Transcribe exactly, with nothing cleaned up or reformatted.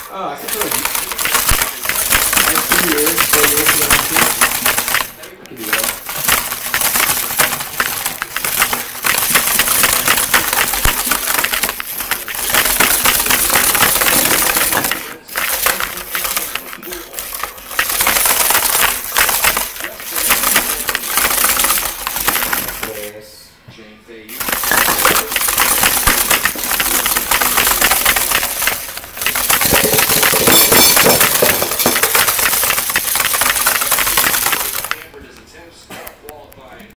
Ah, você falou disso. Aí, primeiro, foi eu que